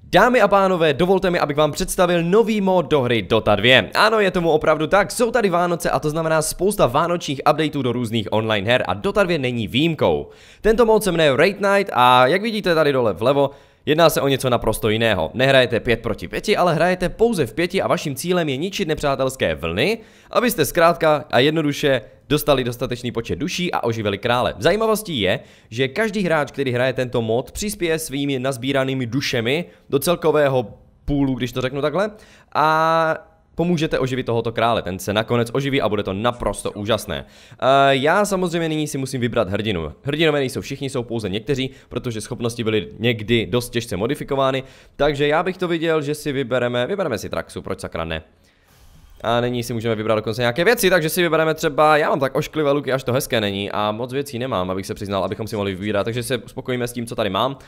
Dámy a pánové, dovolte mi, abych vám představil nový mod do hry Dota 2. Ano, je tomu opravdu tak, jsou tady Vánoce a to znamená spousta vánočních updateů do různých online her a Dota 2 není výjimkou. Tento mod se jmenuje Raid Night a jak vidíte tady dole vlevo, jedná se o něco naprosto jiného. Nehrajete 5 proti 5, ale hrajete pouze v 5 a vaším cílem je ničit nepřátelské vlny, abyste zkrátka a jednoduše dostali dostatečný počet duší a oživili krále. Zajímavostí je, že každý hráč, který hraje tento mod, přispěje svými nazbíranými dušemi do celkového půlu, když to řeknu takhle, a pomůžete oživit tohoto krále. Ten se nakonec oživí a bude to naprosto úžasné. Já samozřejmě nyní si musím vybrat hrdinu. Hrdinové nejsou všichni, jsou pouze někteří, protože schopnosti byly někdy dost těžce modifikovány, takže já bych to viděl, že si vybereme si Traxu, proč sakra ne. A nyní si můžeme vybrat dokonce nějaké věci, takže si vybereme třeba, já mám tak ošklivé luky, až to hezké není a moc věcí nemám, abych se přiznal, abychom si mohli vybírat, takže se uspokojíme s tím, co tady mám.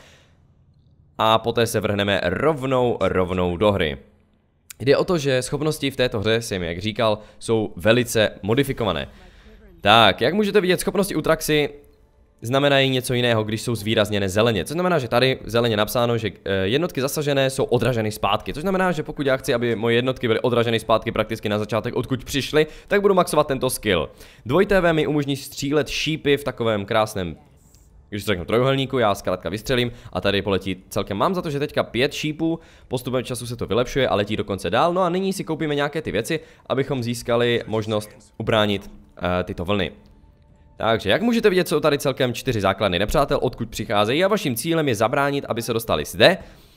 A poté se vrhneme rovnou do hry. Jde o to, že schopnosti v této hře, jsem jak říkal, jsou velice modifikované. Tak, jak můžete vidět, schopnosti u Traxy znamenají něco jiného, když jsou zvýrazněné zeleně. Což znamená, že tady zeleně napsáno, že jednotky zasažené jsou odraženy zpátky. Což znamená, že pokud já chci, aby moje jednotky byly odraženy zpátky prakticky na začátek, odkud přišly, tak budu maxovat tento skill. 2TV mi umožní střílet šípy v takovém krásném, když řeknu trojuhelníku, já zkrátka vystřelím a tady poletí celkem. Mám za to, že teďka 5 šípů, postupem času se to vylepšuje a letí dokonce dál. No a nyní si koupíme nějaké ty věci, abychom získali možnost ubránit tyto vlny. Takže, jak můžete vidět, jsou tady celkem 4 základny nepřátel, odkud přicházejí a vaším cílem je zabránit, aby se dostali zde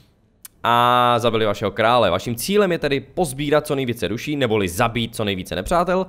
a zabili vašeho krále. Vaším cílem je tedy pozbírat co nejvíce duší, neboli zabít co nejvíce nepřátel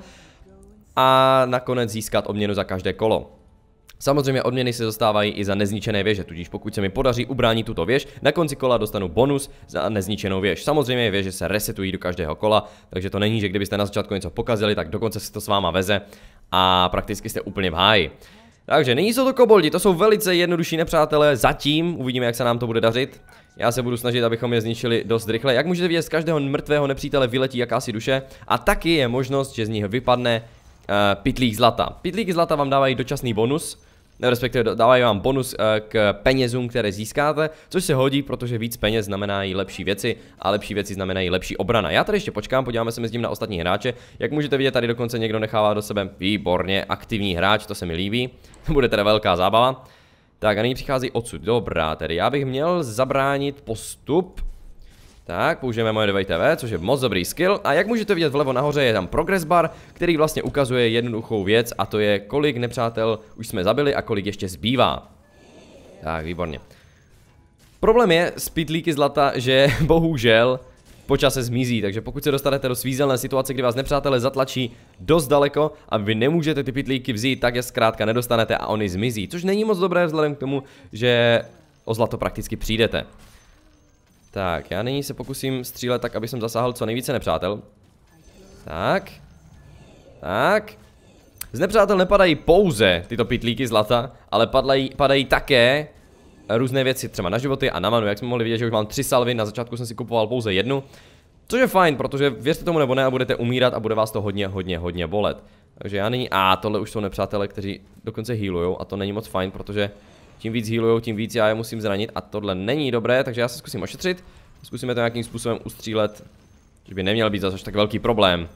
a nakonec získat odměnu za každé kolo. Samozřejmě odměny se dostávají i za nezničené věže, tudíž pokud se mi podaří ubránit tuto věž, na konci kola dostanu bonus za nezničenou věž. Samozřejmě věže se resetují do každého kola, takže to není, že kdybyste na začátku něco pokazili, tak dokonce se to s váma veze a prakticky jste úplně v háji. Takže nyní jsou to koboldi, to jsou velice jednodušší nepřátelé, zatím uvidíme, jak se nám to bude dařit. Já se budu snažit, abychom je zničili dost rychle. Jak můžete vidět, z každého mrtvého nepřítele vyletí jakási duše a taky je možnost, že z nich vypadne pytlík zlata. Pytlíky zlata vám dávají dočasný bonus, respektive dávají vám bonus k penězům, které získáte, což se hodí, protože víc peněz znamenají lepší věci a lepší věci znamenají lepší obrana. Já tady ještě počkám, podíváme se mezi tím na ostatní hráče. Jak můžete vidět, tady dokonce někdo nechává do sebe výborně aktivní hráč, to se mi líbí. Bude teda velká zábava. Tak a nyní přichází odsud. Dobrá, tedy já bych měl zabránit postup. Tak, použijeme moje 2TV, což je moc dobrý skill. A jak můžete vidět vlevo nahoře je tam progress bar, který vlastně ukazuje jednoduchou věc a to je, kolik nepřátel už jsme zabili a kolik ještě zbývá. Tak, výborně. Problém je s pytlíky zlata, že bohužel po čase zmizí, takže pokud se dostanete do svízelné situace, kdy vás nepřátelé zatlačí dost daleko a vy nemůžete ty pytlíky vzít, tak je zkrátka nedostanete a oni zmizí. Což není moc dobré vzhledem k tomu, že o zlato prakticky přijdete. Tak, já nyní se pokusím střílet tak, aby jsem zasáhl co nejvíce nepřátel. Tak. Tak. Z nepřátel nepadají pouze tyto pytlíky zlata, ale padají také různé věci, třeba na životy a na manu. Jak jsme mohli vidět, že už mám 3 salvy, na začátku jsem si kupoval pouze 1. Což je fajn, protože věřte tomu nebo ne a budete umírat a bude vás to hodně bolet. Takže já nyní, tohle už jsou nepřátelé, kteří dokonce healujou a to není moc fajn, protože tím víc healujou, tím víc já je musím zranit a tohle není dobré, takže já se zkusím ošetřit. Zkusíme to nějakým způsobem ustřílet, že by neměl být zase tak velký problém.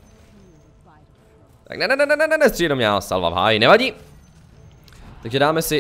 Tak ne, střílej do mě, salva v háji, nevadí. Takže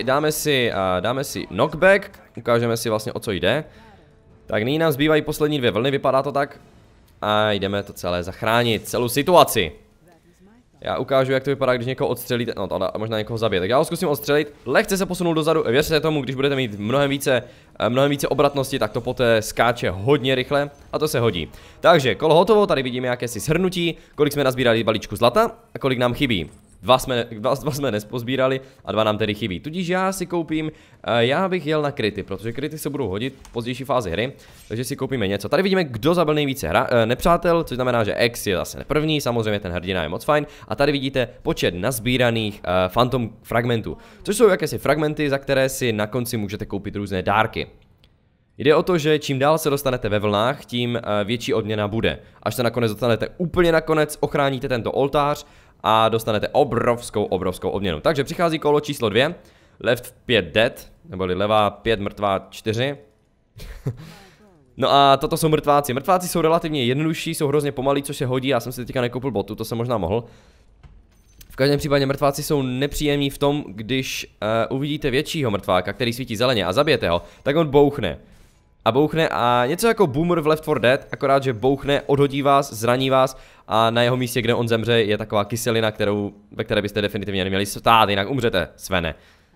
dáme si knockback, ukážeme si vlastně, o co jde. Tak nyní nám zbývají poslední 2 vlny, vypadá to tak. A jdeme to celé zachránit, celou situaci. Já ukážu, jak to vypadá, když někoho odstřelíte, no to možná někoho zabije. Tak já ho zkusím odstřelit, lehce se posunout dozadu, věřte tomu, když budete mít mnohem více obratnosti, tak to poté skáče hodně rychle a to se hodí. Takže kolo hotovo, tady vidíme jakési shrnutí, kolik jsme nazbírali balíčku zlata a kolik nám chybí. Dva jsme nepozbírali a 2 nám tedy chybí. Tudíž já si koupím, já bych jel na kryty, protože kryty se budou hodit v pozdější fázi hry, takže si koupíme něco. Tady vidíme, kdo zabil nejvíce nepřátel, což znamená, že X je zase první, samozřejmě ten hrdina je moc fajn. A tady vidíte počet nazbíraných Phantom fragmentů, což jsou jakési fragmenty, za které si na konci můžete koupit různé dárky. Jde o to, že čím dál se dostanete ve vlnách, tím větší odměna bude. Až se nakonec dostanete úplně nakonec, ochráníte tento oltář a dostanete obrovskou odměnu. Takže přichází kolo číslo 2, left 5 dead, neboli levá 5 mrtvá 4. No a toto jsou mrtváci. Mrtváci jsou relativně jednodušší, jsou hrozně pomalí, což se hodí. Já jsem si teďka nekoupil botu, to jsem možná mohl. V každém případě mrtváci jsou nepříjemní v tom, když uvidíte většího mrtváka, který svítí zeleně a zabijete ho, tak on bouchne. A bouchne a něco jako Boomer v Left 4 Dead, akorát, že bouchne, odhodí vás, zraní vás a na jeho místě, kde on zemře, je taková kyselina, ve které byste definitivně neměli stát, jinak umřete, Svene.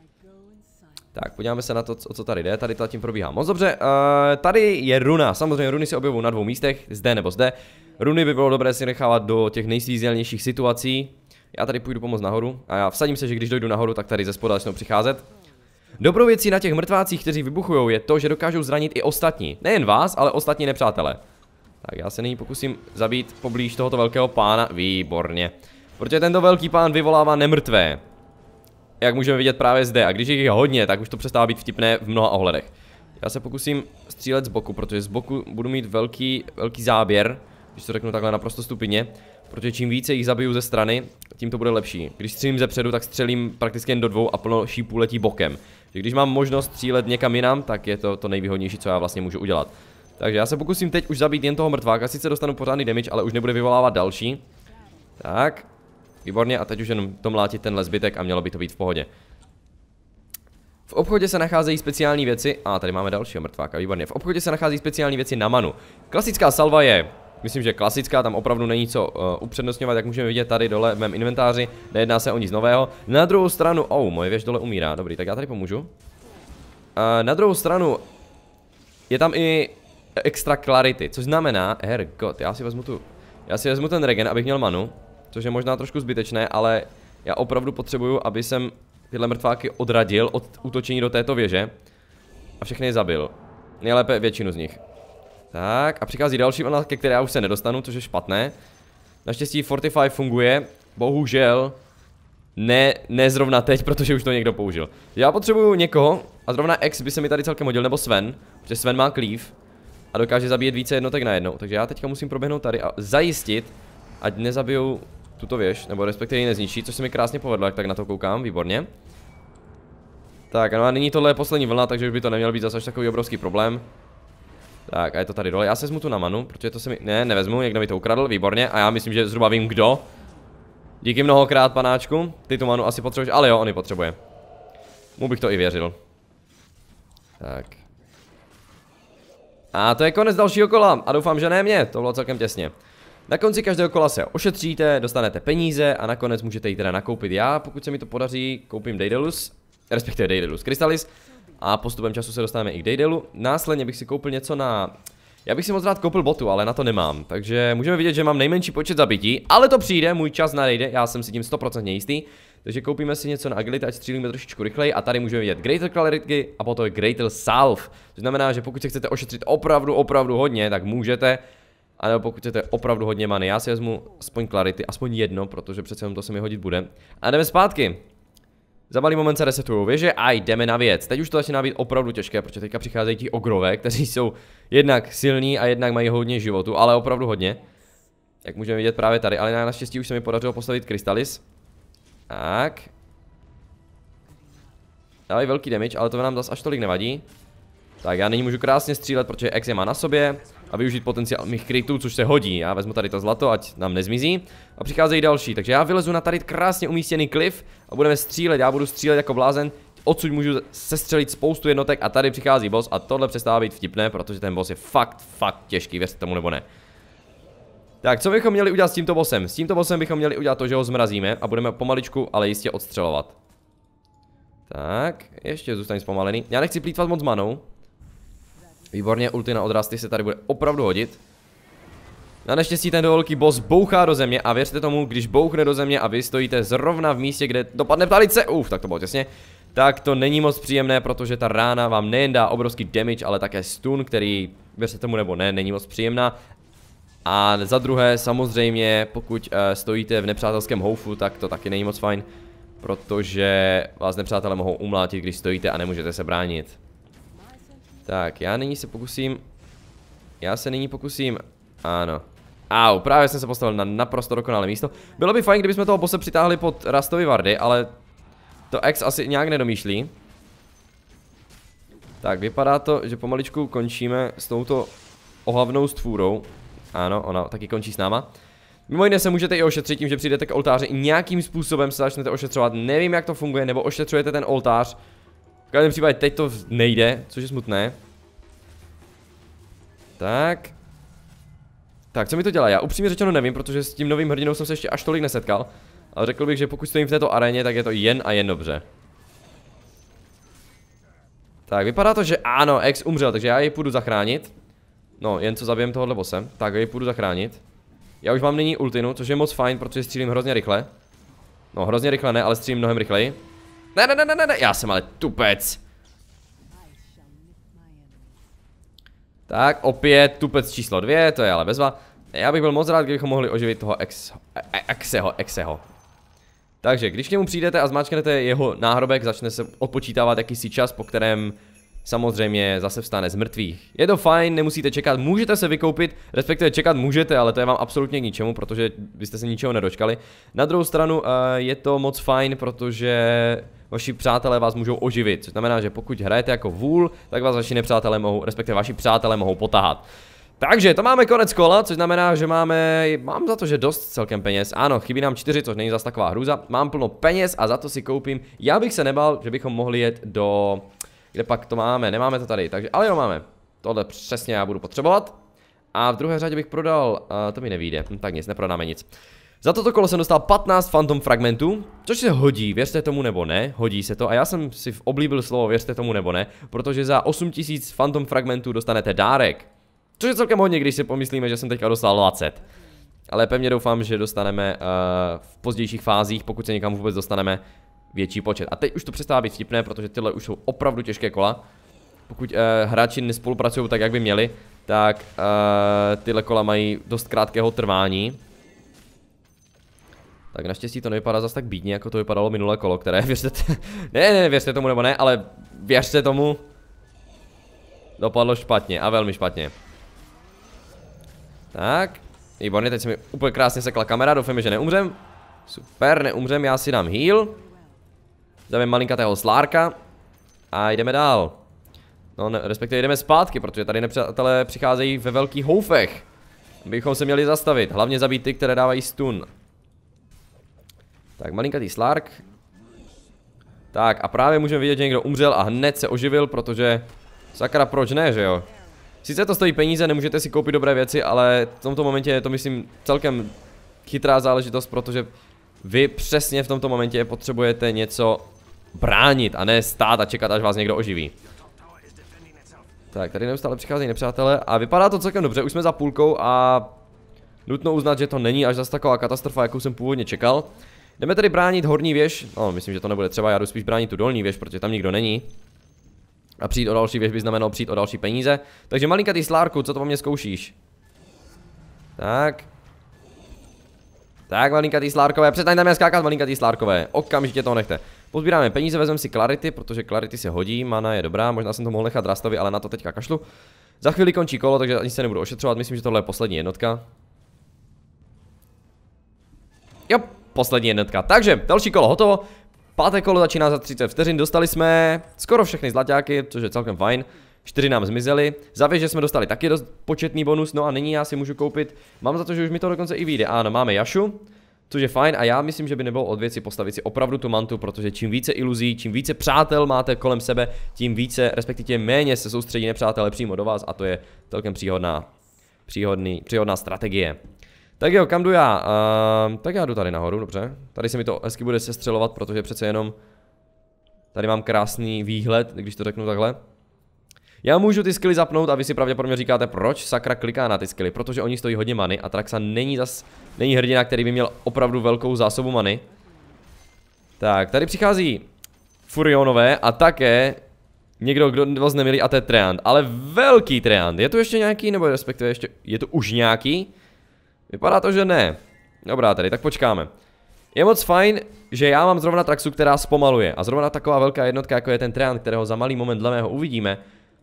Tak, podíváme se na to, o co tady jde, tady to tím probíhá moc dobře. Tady je runa, samozřejmě runy se objevují na dvou místech, zde nebo zde. Runy by bylo dobré si nechávat do těch nejsvízelnějších situací. Já tady půjdu pomoct nahoru a já vsadím se, že když dojdu nahoru, tak tady ze spoda začnou přicházet. Dobrou věcí na těch mrtvácích, kteří vybuchujou, je to, že dokážou zranit i ostatní. Nejen vás, ale ostatní nepřátelé. Tak já se nyní pokusím zabít poblíž tohoto velkého pána. Výborně. Protože tento velký pán vyvolává nemrtvé. Jak můžeme vidět právě zde. A když jich je hodně, tak už to přestává být vtipné v mnoha ohledech. Já se pokusím střílet z boku, protože z boku budu mít velký záběr. Když to řeknu takhle naprosto stupidně. Protože čím více jich zabiju ze strany, tím to bude lepší. Když střílím ze předu, tak střelím prakticky jen do dvou a plno šípů letí bokem. Takže když mám možnost střílet někam jinam, tak je to nejvýhodnější, co já vlastně můžu udělat. Takže já se pokusím teď už zabít jen toho mrtváka, sice dostanu pořádný damage, ale už nebude vyvolávat další. Tak, výborně, a teď už jenom to mlátit tenhle zbytek a mělo by to být v pohodě. V obchodě se nacházejí speciální věci, a tady máme dalšího mrtváka, výborně. V obchodě se nachází speciální věci na manu. Klasická salva je, myslím, že klasická, tam opravdu není co upřednostňovat, jak můžeme vidět tady dole v mém inventáři, nejedná se o nic nového. Na druhou stranu, moje věž dole umírá, dobrý, tak já tady pomůžu. Na druhou stranu je tam i extra clarity, což znamená, hergot, já si vezmu ten regen, abych měl manu, což je možná trošku zbytečné, ale já opravdu potřebuju, aby jsem tyhle mrtváky odradil od útočení do této věže a všechny je zabil. Nejlépe většinu z nich. Tak, a přichází další vlna, ke které já už se nedostanu, což je špatné. Naštěstí Fortify funguje, bohužel ne zrovna teď, protože už to někdo použil. Já potřebuju někoho, a zrovna X by se mi tady celkem hodil, nebo Sven, protože Sven má cleave a dokáže zabíjet více jednotek najednou. Takže já teďka musím proběhnout tady a zajistit, ať nezabijou tuto věž, nebo respektive ji nezničí, což se mi krásně povedlo, jak tak na to koukám, výborně. Tak, no a nyní tohle je poslední vlna, takže už by to neměl být zase takový obrovský problém. Tak a je to tady dole, já se vezmu tu na manu, protože to se mi, nevezmu, někdo mi to ukradl, výborně, a já myslím, že zhruba vím kdo. Díky mnohokrát, panáčku, ty tu manu asi potřebuješ, ale jo, on ji potřebuje. Mu bych to i věřil. Tak. A to je konec dalšího kola, a doufám, že ne mě, to bylo celkem těsně. Na konci každého kola se ošetříte, dostanete peníze a nakonec můžete jít teda nakoupit. Já, pokud se mi to podaří, koupím Daedalus, respektive Daedalus Crystallis. A postupem času se dostaneme i k Daedalu. Následně bych si koupil něco na... Já bych si moc rád koupil botu, ale na to nemám. Takže můžeme vidět, že mám nejmenší počet zabití. Ale to přijde, můj čas nadejde, já jsem si tím 100% jistý. Takže koupíme si něco na agility, ať střílíme trošičku rychleji. A tady můžeme vidět Greater Clarity a potom Greater Salve. To znamená, že pokud se chcete ošetřit opravdu hodně, tak můžete. A nebo pokud chcete opravdu hodně many, já si vezmu aspoň Clarity, aspoň jedno, protože přece jenom to se mi hodit bude. A jdeme zpátky. Za malý moment se resetujou věže a jdeme na věc. Teď už to začíná být opravdu těžké, protože teďka přicházejí ti ogrové, kteří jsou jednak silní a jednak mají hodně životu, ale opravdu hodně. Jak můžeme vidět právě tady, ale naštěstí už se mi podařilo postavit Crystallis. Tak. Dávají velký damage, ale to nám zase až tolik nevadí. Tak já nyní můžu krásně střílet, protože X je má na sobě a využít potenciál mých krytů, což se hodí. Já vezmu tady to zlato, ať nám nezmizí. A přicházejí další, takže já vylezu na tady krásně umístěný klif a budeme střílet. Já budu střílet jako blázen, odsud můžu sestřelit spoustu jednotek a tady přichází boss a tohle přestává být vtipné, protože ten boss je fakt těžký, věřte tomu nebo ne. Tak, co bychom měli udělat s tímto bossem? S tímto bossem bychom měli udělat to, že ho zmrazíme a budeme pomaličku, ale jistě odstřelovat. Tak, ještě zůstaň zpomalený. Já nechci plýtvat moc manou. Výborně, ulti na odrasty se tady bude opravdu hodit. Na neštěstí ten velký boss bouchá do země a věřte tomu, když bouchne do země a vy stojíte zrovna v místě, kde dopadne ptalice, tak to bylo těsně, tak to není moc příjemné, protože ta rána vám nejen dá obrovský damage, ale také stun, který, věřte tomu nebo ne, není moc příjemná. A za druhé, samozřejmě, pokud stojíte v nepřátelském houfu, tak to taky není moc fajn, protože vás nepřátelé mohou umlátit, když stojíte a nemůžete se bránit. Tak, já se nyní pokusím, ano. Právě jsem se postavil na naprosto dokonalé místo. Bylo by fajn, kdybychom toho bosse přitáhli pod Rustovy vardy, ale to X asi nějak nedomýšlí. Tak, vypadá to, že pomaličku končíme s touto ohavnou stvůrou. Ano, ona taky končí s náma. Mimo jiné se můžete i ošetřit tím, že přijdete k oltáři i nějakým způsobem se začnete ošetřovat. Nevím, jak to funguje, nebo ošetřujete ten oltář. V každém případě teď to nejde, což je smutné. Tak. Tak, co mi to dělá? Já upřímně řečeno nevím, protože s tím novým hrdinou jsem se ještě až tolik nesetkal. Ale řekl bych, že pokud stojím v této aréně, tak je to jen a jen dobře. Tak, vypadá to, že ano, X umřel, takže já jej půjdu zachránit. No, jen co zabijem tohohle bose, tak jej půjdu zachránit. Já už mám nyní ultinu, což je moc fajn, protože střílím hrozně rychle. No, hrozně rychle ne, ale střílím mnohem rychleji. Ne, já jsem ale tupec. Tak, opět tupec číslo 2, to je ale bezva. Já bych byl moc rád, kdybychom mohli oživit toho Exeho. Takže, když k němu přijdete a zmáčknete jeho náhrobek, začne se odpočítávat jakýsi čas, po kterém samozřejmě zase vstane z mrtvých. Je to fajn, nemusíte čekat, můžete se vykoupit, respektive čekat můžete, ale to je vám absolutně k ničemu, protože byste se ničeho nedočkali. Na druhou stranu je to moc fajn, protože vaši přátelé vás můžou oživit, což znamená, že pokud hrajete jako vůl, tak vás vaši nepřátelé mohou, respektive vaši přátelé mohou potahat. Takže to máme konec kola, což znamená, že mám za to, že dost celkem peněz. Ano, chybí nám 4, což není zas taková hrůza. Mám plno peněz a za to si koupím. Já bych se nebal, že bychom mohli jet do... Kde pak to máme? Nemáme to tady, takže, ale jo, máme. Tohle přesně já budu potřebovat. A v druhé řadě bych prodal, to mi nevyjde, tak nic, neprodáme nic. Za toto kolo jsem dostal 15 Phantom fragmentů, což se hodí, věřte tomu nebo ne, hodí se to. A já jsem si oblíbil slovo věřte tomu nebo ne, protože za 8000 Phantom fragmentů dostanete dárek. Což je celkem hodně, když si pomyslíme, že jsem teďka dostal 20. Ale pevně doufám, že dostaneme v pozdějších fázích, pokud se někam vůbec dostaneme, větší počet. A teď už to přestává být vtipné, protože tyhle už jsou opravdu těžké kola. Pokud hráči nespolupracují tak, jak by měli, tak tyhle kola mají dost krátkého trvání. Tak naštěstí to nevypadá zas tak bídně, jako to vypadalo minulé kolo, které věřte... ne, věřte tomu nebo ne, ale věřte tomu. Dopadlo špatně a velmi špatně. Tak, výborně, teď se mi úplně krásně sekla kamera, doufám, že neumřem. Super, neumřem, já si dám heal. Zavím malinkatého slárka. A jdeme dál. No, respektive jdeme zpátky, protože tady nepřátelé přicházejí ve velkých houfech. Bychom se měli zastavit, hlavně zabít ty, které dávají stun. Tak, malinkatý slárk. Tak, a právě můžeme vidět, že někdo umřel a hned se oživil, protože... Sakra, proč ne, že jo? Sice to stojí peníze, nemůžete si koupit dobré věci, ale v tomto momentě je to, myslím, celkem chytrá záležitost, protože vy přesně v tomto momentě potřebujete něco bránit a ne stát a čekat, až vás někdo oživí. Tak, tady neustále přicházejí nepřátelé a vypadá to celkem dobře, už jsme za půlkou a nutno uznat, že to není až zase taková katastrofa, jakou jsem původně čekal. Jdeme tedy bránit horní věž, no myslím, že to nebude třeba, já jdu spíš bránit tu dolní věž, protože tam nikdo není. A přijít o další věž by znamenalo přijít o další peníze. Takže malinkatý slárku, co to po mně zkoušíš? Tak. Tak, malinkatý slárkové, přestaňte mě skákat, malinkatý slárkové. Okamžitě to nechte. Pozbíráme peníze, vezmeme si Clarity, protože Clarity se hodí, mana je dobrá, možná jsem to mohl nechat Rastovi, ale na to teďka kašlu. Za chvíli končí kolo, takže ani se nebudu ošetřovat, myslím, že tohle je poslední jednotka. Jo, poslední jednotka, takže další kolo hotovo. Páté kolo začíná za 30 vteřin, dostali jsme skoro všechny zlaťáky, což je celkem fajn. 4 nám zmizely, za věže jsme dostali taky dost početný bonus, no a nyní já si můžu koupit, mám za to, že už mi to dokonce i vyjde, ano, máme Jašu, což je fajn a já myslím, že by nebylo od věci postavit si opravdu tu mantu, protože čím více iluzí, čím více přátel máte kolem sebe, tím více, respektive méně se soustředí nepřátelé přímo do vás a to je celkem příhodná strategie. Tak jo, kam jdu já? Tak já jdu tady nahoru, dobře. Tady se mi to hezky bude sestřelovat, protože přece jenom tady mám krásný výhled, když to řeknu takhle. Já můžu ty skilly zapnout a vy si pravděpodobně říkáte, proč sakra kliká na ty skilly, protože oni stojí hodně many a Traxa není hrdina, který by měl opravdu velkou zásobu many. Tak, tady přichází Furionové a také někdo, kdo vás nemilí, a to je Treant, ale velký Treant. Je tu ještě nějaký, nebo respektive ještě, je tu už nějaký? Vypadá to, že ne. Dobrá tady, tak počkáme. Je moc fajn, že já mám zrovna Traxu, která zpomaluje. A zrovna taková velká jednotka, jako je ten Treant, kterého za malý moment dle mého uvidíme,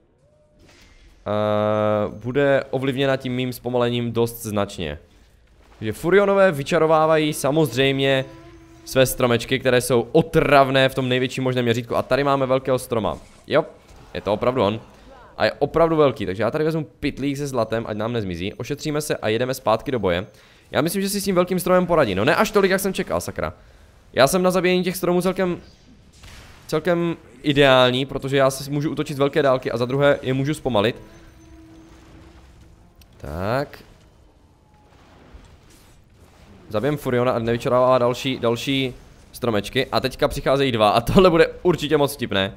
bude ovlivněna tím mým zpomalením dost značně. Takže Furionové vyčarovávají samozřejmě své stromečky, které jsou otravné v tom největším možném měřítku. A tady máme velkého stroma. Jo, je to opravdu on. A je opravdu velký, takže já tady vezmu pytlík se zlatem, ať nám nezmizí. Ošetříme se a jedeme zpátky do boje. Já myslím, že si s tím velkým stromem poradí. No ne až tolik, jak jsem čekal, sakra. Já jsem na zabíjení těch stromů celkem ideální, protože já si můžu útočit z velké dálky a za druhé je můžu zpomalit. Tak. Zabijem Furiona a nevyčerává další stromečky. A teďka přicházejí dva a tohle bude určitě moc vtipné.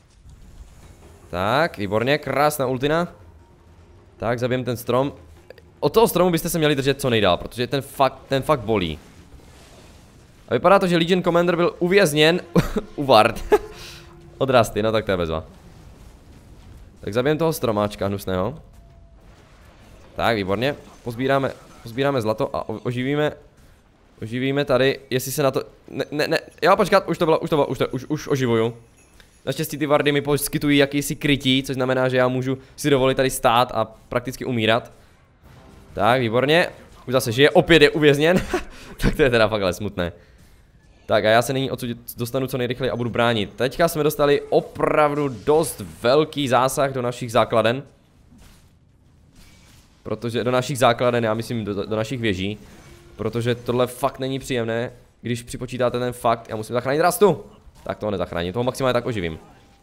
Tak, výborně, krásná ultina. Tak, zabijem ten strom. Od toho stromu byste se měli držet co nejdál, protože ten fakt bolí. A vypadá to, že Legion Commander byl uvězněn u Ward. Od Rusty, no tak to je bezva. Tak zabijem toho stromáčka hnusného. Tak, výborně. Pozbíráme zlato a oživíme tady, jestli se na to... Ne, já počkat, už oživuju. Naštěstí ty Wardy mi poskytují jakýsi krytí, což znamená, že já můžu si dovolit tady stát a prakticky umírat. Tak, výborně. Už zase žije, opět je uvězněn. Tak to je teda fakt ale smutné. Tak a já se nyní odsud dostanu co nejrychleji a budu bránit. Teďka jsme dostali opravdu dost velký zásah do našich základen. Protože do našich základen, já myslím do našich věží. Protože tohle fakt není příjemné, když připočítáte ten fakt, já musím zachránit Rustu. Tak toho nezachráním, toho maximálně tak oživím.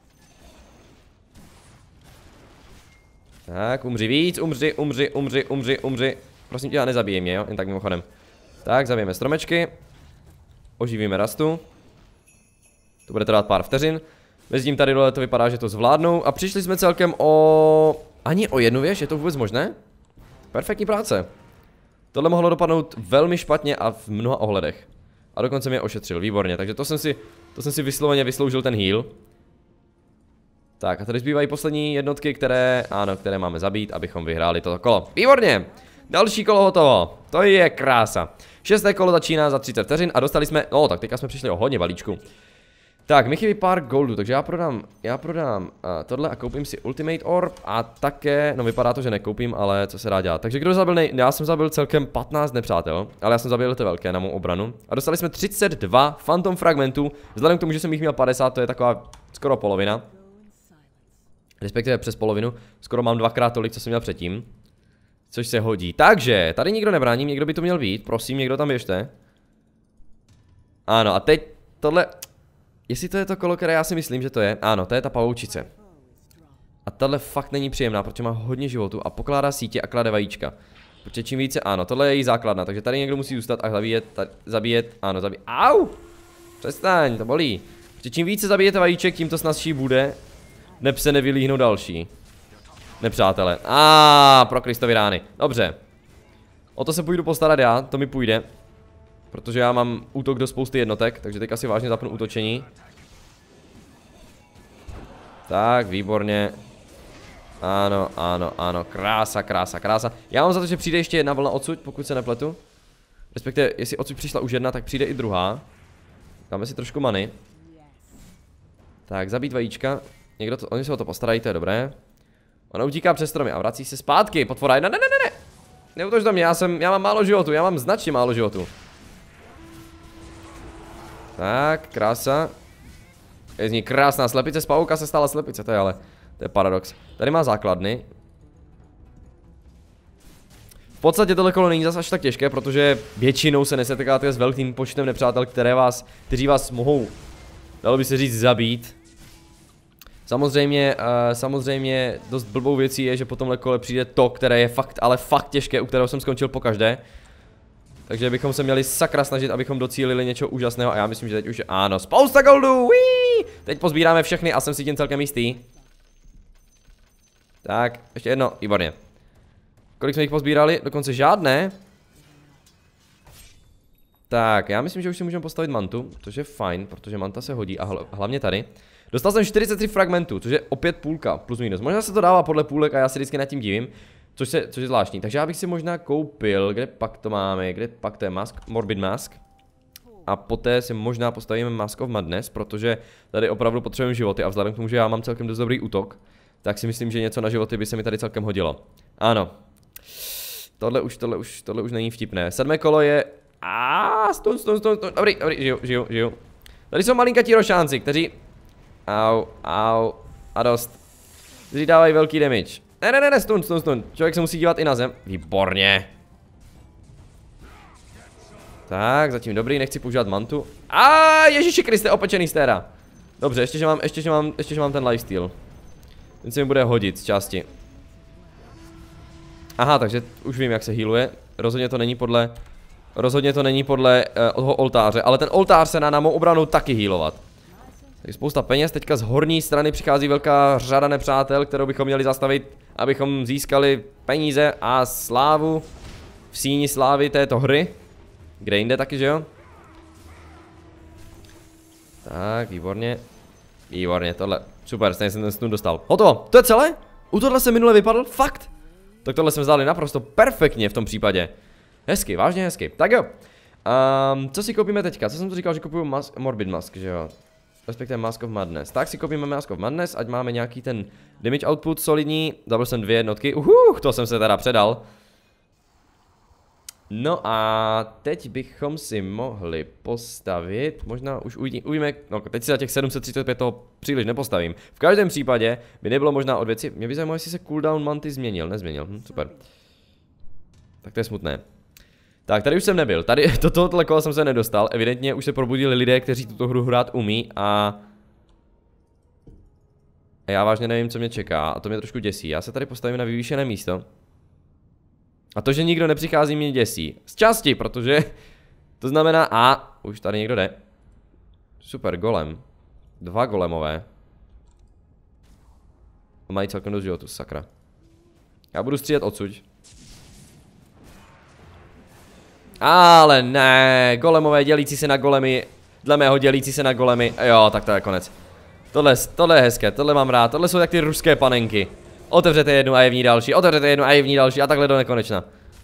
Tak, umři víc, umři. Prosím tě, nezabijej mě, jo, jen tak mimochodem. Tak, zabijeme stromečky. Oživíme Rustu. To bude trvat pár vteřin. Mezitím tady dole to vypadá, že to zvládnou. A přišli jsme celkem ani o jednu věž, je to vůbec možné? Perfektní práce. Tohle mohlo dopadnout velmi špatně a v mnoha ohledech. A dokonce mě ošetřil, výborně, takže to jsem si vysloveně vysloužil ten heal. Tak a tady zbývají poslední jednotky, které máme zabít, abychom vyhráli toto kolo. Výborně! Další kolo hotovo, to je krása. 6. kolo začíná za 30 vteřin a dostali jsme, no tak teďka jsme přišli o hodně balíčku. Tak, mi chybí pár goldů, takže já prodám tohle a koupím si Ultimate Orb a také, no vypadá to, že nekoupím, ale co se dá dělat. Takže kdo zabil, já jsem zabil celkem 15 nepřátel, ale já jsem zabil ty velké na mou obranu. A dostali jsme 32 Phantom fragmentů, vzhledem k tomu, že jsem jich měl 50, to je taková skoro polovina. Respektive přes polovinu, skoro mám dvakrát tolik, co jsem měl předtím. Což se hodí, takže, tady nikdo nebrání, někdo by to měl být, prosím, někdo tam běžte. Ano, a teď tohle... Jestli to je to kolo, které já si myslím, že to je, ano, to je ta pavoučice. A tahle fakt není příjemná, protože má hodně životu a pokládá sítě a klade vajíčka. Protože čím více, ano, tohle je její základna, takže tady někdo musí zůstat a zabíjet, ano, zabíjet. Au! Přestaň, to bolí. Protože čím více zabijete vajíček, tím to snazší bude, neb se nevylíhnou další nepřátelé. Pro Kristovy rány, dobře. O to se půjdu postarat já, to mi půjde. Protože já mám útok do spousty jednotek, takže teď asi vážně zapnu útočení. Tak, výborně. Ano, krása. Já mám za to, že přijde ještě jedna vlna odsud, pokud se nepletu. Respektive, jestli odsud přišla už jedna, tak přijde i druhá. Dáme si trošku many. Tak, zabít vajíčka. Oni se o to postarají, to je dobré. Ona utíká přes stromy a vrací se zpátky. Potvora jedna, ne. Neutoč do mě, já mám málo životu, já mám značně málo životu. Tak, krása. Je z ní krásná slepice, z pavouka se stala slepice, to je paradox. Tady má základny. V podstatě tohle kolo není zase až tak těžké, protože většinou se nesetkáte s velkým počtem nepřátel, kteří vás mohou, dalo by se říct, zabít. Samozřejmě dost blbou věcí je, že po tomhle kole přijde to, které je ale fakt těžké, u kterého jsem skončil pokaždé. Takže bychom se měli sakra snažit, abychom docílili něco úžasného a já myslím, že teď už ano, spousta goldů, teď pozbíráme všechny a jsem si tím celkem jistý. Tak, ještě jedno, výborně. Kolik jsme jich pozbírali? Dokonce žádné. Tak, já myslím, že už si můžeme postavit mantu, což je fajn, protože manta se hodí a hlavně tady. Dostal jsem 43 fragmentů, což je opět půlka, plus minus. Možná se to dává podle půlek a já si vždycky nad tím divím. Což je zvláštní, takže já bych si možná koupil, kde pak to máme, kde pak to je Morbid Mask. A poté si možná postavíme Mask of Madness, protože tady opravdu potřebujeme životy a vzhledem k tomu, že já mám celkem dost dobrý útok, tak si myslím, že něco na životy by se mi tady celkem hodilo. Ano. Tohle už není vtipné. 7. kolo je... Stun. Dobrý, žiju. Tady jsou malinkatí rošánci, kteří... Au. A dost. kteří dávají velký damage. Ne, stun. Člověk se musí dívat i na zem. Výborně. Tak, zatím dobrý, nechci používat mantu. Ježiši Kriste, opečený stéra. Dobře, ještě, že mám ten lifesteal. Ten se mi bude hodit z části. Aha, takže už vím, jak se healuje. Rozhodně to není podle toho oltáře, ale ten oltář se na mou obranu taky healovat. Takže spousta peněz, teďka z horní strany přichází velká řada nepřátel, kterou bychom měli zastavit, abychom získali peníze a slávu v síni slávy této hry. Kde jinde taky, že jo? Tak, výborně. Výborně, tohle, super, stejně jsem ten stun dostal. Hotovo, to je celé? U tohle jsem minule vypadl, fakt? Tak tohle jsme zvládli naprosto perfektně v tom případě. Hezky, vážně hezky. Tak jo. Co si koupíme teďka? Co jsem to říkal, že kupuju Morbid Mask, že jo? Respektive Mask of Madness. Tak si koupíme Mask of Madness, ať máme nějaký ten damage output solidní. Zabil jsem 2 jednotky. To jsem se teda předal. No a teď bychom si mohli postavit, možná už uvidíme, no teď si za těch 735 toho příliš nepostavím. V každém případě by nebylo možná od věci, mě by zajímalo, jestli se cooldown manty změnil, nezměnil, super. Tak to je smutné. Tak tady už jsem nebyl, tady do tohoto kola jsem se nedostal, evidentně už se probudili lidé, kteří tuto hru hrát umí a já vážně nevím, co mě čeká a to mě trošku děsí, já se tady postavím na vyvýšené místo. A to, že nikdo nepřichází, mě děsí. Z části, protože to znamená, už tady někdo jde. Super, golem. 2 golemové. Mají celkem dost životu, sakra. Já budu střílet odsud. Ale ne, golemové dělící se na golemy. Dle mého dělící se na golemy. Jo, tak to je konec. Tohle je hezké, tohle mám rád. Tohle jsou jak ty ruské panenky. Otevřete jednu a je v ní další, otevřete jednu a je v ní další a takhle do nekonečna.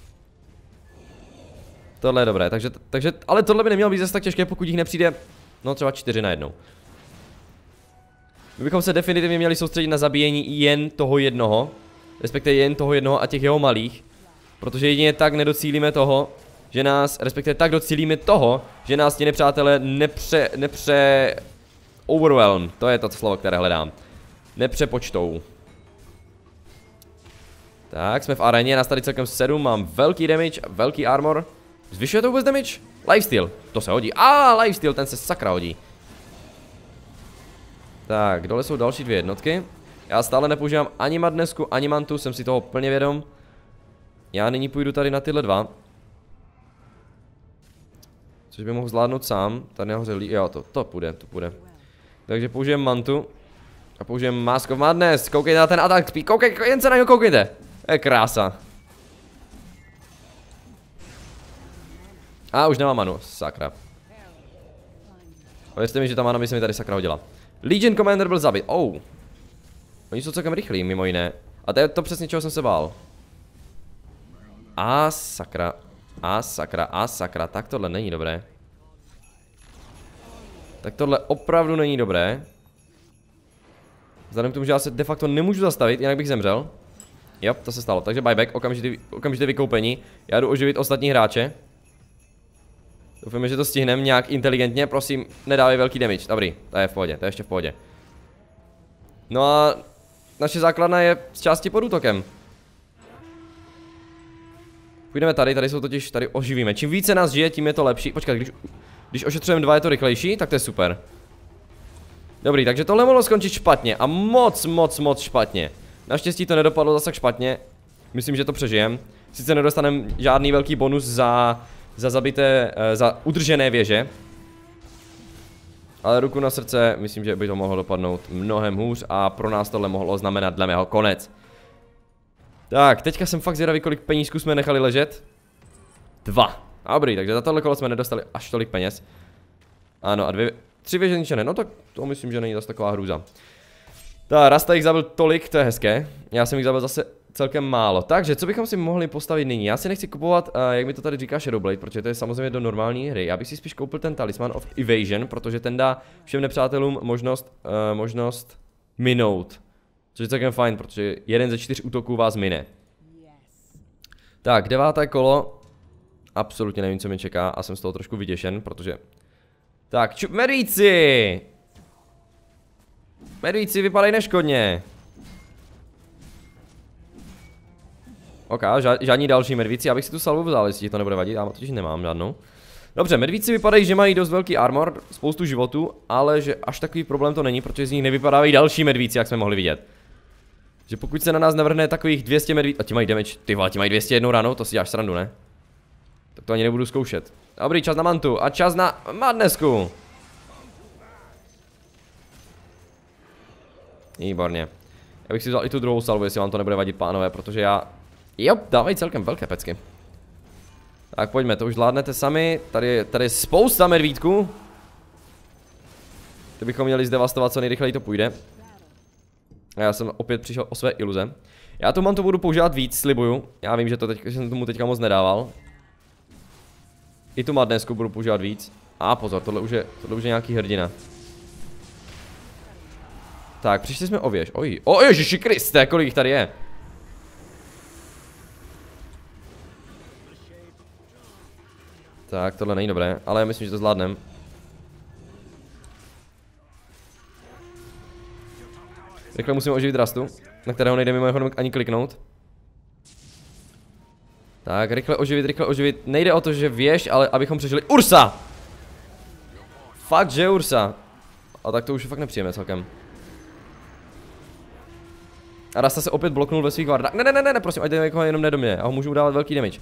Tohle je dobré, takže, ale tohle by nemělo být zase tak těžké, pokud jich nepřijde, no třeba 4 najednou. My bychom se definitivně měli soustředit na zabíjení jen toho jednoho, respektive jen toho jednoho a těch jeho malých, protože jedině tak nedocílíme toho, že nás, respektive tak docílíme toho, že nás ti nepřátelé overwhelm, to je to slovo, které hledám, nepřepočtou. Tak, jsme v aréně, nás tady celkem 7, mám velký damage, velký armor. Zvyšuje to vůbec damage? Lifesteal, to se hodí. Lifesteal, ten se sakra hodí. Tak, dole jsou další 2 jednotky. Já stále nepoužívám ani Madnessku, ani Mantu, jsem si toho plně vědom. Já nyní půjdu tady na tyhle 2. Což by mohl zvládnout sám, tady nahoře jo, to půjde. Takže použijem Mantu. A použijem Mask of Madness, koukejte na ten attack speed, jen se na něho koukejte. To je krása. Už nemám manu, sakra. A věřte mi, že ta mana by se mi tady sakra hodila. Legion Commander byl zabit, Oni jsou celkem rychlí, mimo jiné. A to je to přesně, čeho jsem se bál. Sakra, tak tohle není dobré. Tak tohle opravdu není dobré. Vzhledem k tomu, že já se de facto nemůžu zastavit, jinak bych zemřel. Jo, to se stalo, takže buyback, okamžitě vykoupení. Já jdu oživit ostatní hráče. Doufujeme, že to stihneme nějak inteligentně, prosím, nedávej velký damage, dobrý, to je v pohodě, to je ještě v pohodě. No a naše základna je z části pod útokem. Půjdeme tady jsou totiž, tady oživíme, čím více nás žije, tím je to lepší, počkat, když ošetřujeme 2 je to rychlejší, tak to je super. Dobrý, takže tohle mohlo skončit špatně a moc špatně. Naštěstí to nedopadlo zase tak špatně. Myslím, že to přežijem. Sice nedostaneme žádný velký bonus za udržené věže. Ale ruku na srdce, myslím, že by to mohlo dopadnout mnohem hůř a pro nás tohle mohlo znamenat dle mého konec. Tak, teďka jsem fakt zvědavý, kolik penízků jsme nechali ležet. 2. Dobrý, takže za tohle kolo jsme nedostali až tolik peněz. Ano, a 3 věže zničené, no tak to myslím, že není zase taková hrůza. Ta Rasta jich zabil tolik, to je hezké. Já jsem jich zabil zase celkem málo. Takže, co bychom si mohli postavit nyní? Já si nechci kupovat, jak mi to tady říká Shadowblade, protože to je samozřejmě do normální hry. Já bych si spíš koupil ten Talisman of Evasion, protože ten dá všem nepřátelům možnost minout. Což je celkem fajn, protože 1 ze 4 útoků vás mine. Tak, 9. kolo. Absolutně nevím, co mě čeká a jsem z toho trošku vyděšen, protože... Tak, medvíci! Medvíci vypadají neškodně. Ok, žádní další medvíci, abych si tu salvu vzal, jestli to nebude vadit, já totiž nemám žádnou. Dobře, medvíci vypadají, že mají dost velký armor, spoustu životu, ale že až takový problém to není, protože z nich nevypadávají další medvíci, jak jsme mohli vidět. Že pokud se na nás navrhne takových 200 medvíc, a ti mají damage, ty vole, ti mají 201 ráno, to si děláš srandu, ne? Tak to ani nebudu zkoušet. Dobrý, čas na mantu a čas na madnessku. Výborně. Já bych si vzal i tu druhou salvu, jestli vám to nebude vadit, pánové, protože já... Jo, dávají celkem velké pecky. Tak pojďme, to už zvládnete sami. Tady je spousta medvídků. To bychom měli zdevastovat, co nejrychleji to půjde. A já jsem opět přišel o své iluze. Já tu mantu budu používat víc, slibuju. Já vím, že jsem tomu teďka moc nedával. I tu madnessku budu používat víc. A pozor, tohle už je nějaký hrdina. Tak, přišli jsme o věž. Oj, o Ježiši Kriste, kolik jich tady je. Tak, tohle není dobré, ale já myslím, že to zvládnem. Rychle musíme oživit Rastu, na kterého nejde mimochodem ani kliknout. Tak, rychle oživit. Nejde o to, že věž, ale abychom přežili Ursa! Fakt, že Ursa. A tak to už je fakt nepříjemné celkem. A Rasta se opět bloknul ve svých vardách. Ne, prosím, ať jde jenom ne do mě. Já ho můžu dávat velký damage.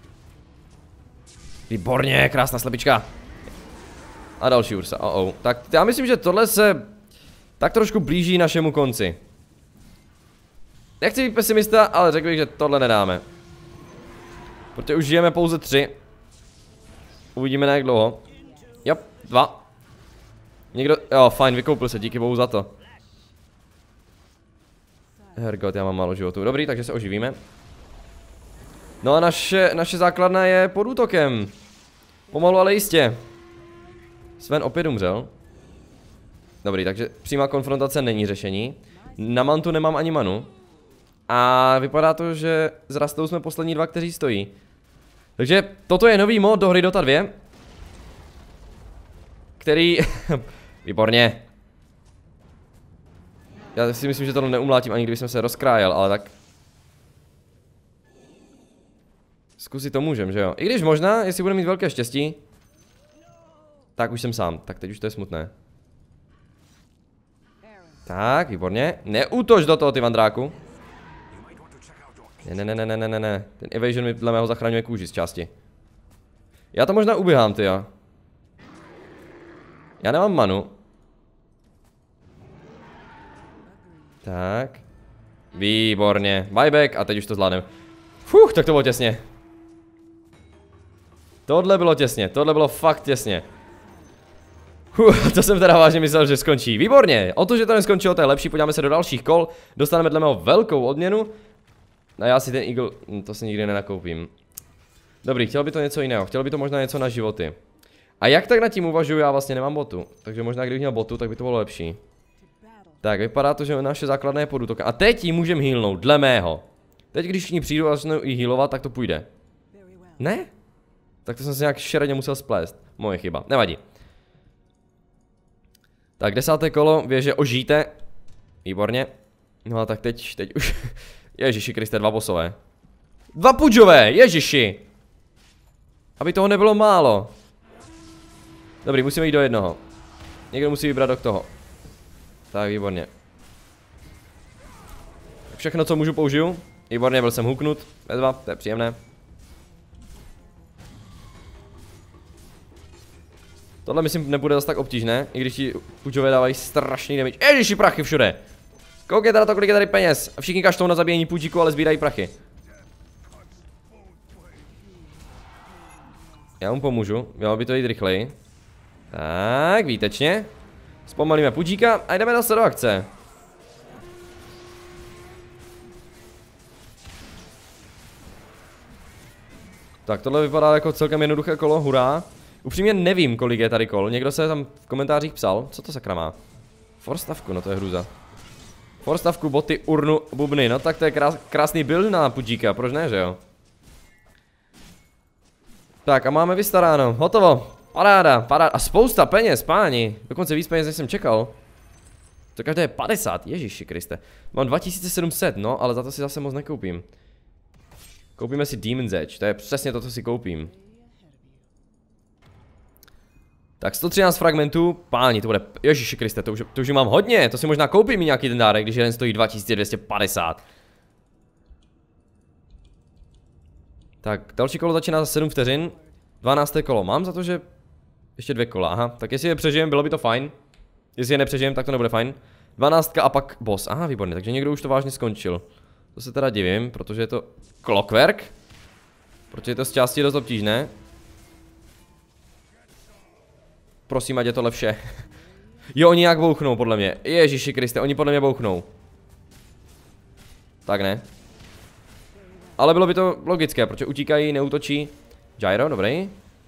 Výborně, krásná slepička. A další Ursa, Tak já myslím, že tohle se tak trošku blíží našemu konci. Nechci být pesimista, ale řekl bych, že tohle nedáme. Protože už žijeme pouze 3. Uvidíme na jak dlouho. Jo, 2. Někdo, jo, fajn, vykoupil se, díky bohu za to. Hergot, já mám málo životu. Dobrý, takže se oživíme. No a naše základna je pod útokem. Pomalu, ale jistě. Sven opět umřel. Dobrý, takže přímá konfrontace není řešení. Na mantu nemám ani manu. A vypadá to, že s Rastou jsme poslední 2, kteří stojí. Takže toto je nový mod do hry Dota 2. Který... Výborně. Já si myslím, že tohle neumlátím, ani když jsem se rozkrájel, ale tak... Zkusit to můžem, že jo? I když možná, jestli budeme mít velké štěstí. Tak už jsem sám, tak teď už to je smutné. Tak, výborně. Neútoč do toho, ty vandráku. Ne. Ten evasion mi dle mého zachraňuje kůži z části. Já to možná uběhám, ty jo. Já nemám manu. Tak. Výborně. Buyback a teď už to zvládnem. Tak to bylo těsně. Tohle bylo těsně, tohle bylo fakt těsně. To jsem teda vážně myslel, že skončí. Výborně, o to, že to neskončilo, to je lepší, podíváme se do dalších kol. Dostaneme dle mého velkou odměnu. A já si ten Eagle, to si nikdy nenakoupím. Dobrý, chtěl by to něco jiného, chtěl by to možná něco na životy. A jak tak nad tím uvažuji, já vlastně nemám botu. Takže možná kdybych měl botu, tak by to bylo lepší. Tak, vypadá to, že naše základna je pod útokem. A teď ji můžeme healnout, dle mého. Teď, když ní přijdu a začnu ji healovat, tak to půjde. Ne? Tak to jsem se nějak šeredně musel splést. Moje chyba, nevadí. Tak 10. kolo, věže ožijte. Výborně. No a tak teď už. Ježiši Kriste, 2 bossové. 2 pudžové, ježiši. Aby toho nebylo málo. Dobrý, musíme jít do jednoho. Někdo musí vybrat do toho. Tak, výborně. Všechno, co můžu, použiju. Výborně, byl jsem huknut. Bezva, to je příjemné. Tohle myslím nebude zase tak obtížné, i když ti půjčové dávají strašný damage. Ježiši, prachy všude. Koukejte na to, kolik je tady peněz. A všichni kaštou na zabíjení půjčíku, ale sbírají prachy. Já mu pomůžu, mělo by to jít rychleji. Tak, výtečně. Zpomalíme půjčíka a jdeme zase do akce. Tak tohle vypadá jako celkem jednoduché kolo, hurá. Upřímně nevím, kolik je tady kol, někdo se tam v komentářích psal, co to sakra má? Forstavku, no to je hruza. Forstavku, boty, urnu, bubny, no tak to je krásný build na pudíka, proč ne, že jo? Tak a máme vystaráno, hotovo, paráda, a spousta peněz, páni, dokonce víc peněz, než jsem čekal. To každé je 50, ježiši Kriste. Mám 2700, no, ale za to si zase moc nekoupím. Koupíme si Demon's Edge, to je přesně to, co si koupím. Tak 113 fragmentů, páni, to bude, ježiši Kriste, to už mám hodně, to si možná koupím i nějaký ten dárek, když jeden stojí 2250. Tak, další kolo začíná za 7 vteřin, 12. kolo, mám za to, že ještě 2 kola, aha, tak jestli je přežijem, bylo by to fajn. Jestli je nepřežijem, tak to nebude fajn. 12 a pak boss, aha, výborně, takže někdo už to vážně skončil. To se teda divím, protože je to Clockwork. Protože je to z části dost obtížné. Prosím, ať je tohle vše. Jo, oni nějak bouchnou, podle mě. Ježiši Kriste, oni podle mě bouchnou. Tak ne. Ale bylo by to logické, protože utíkají, neútočí. Gyro, dobrý.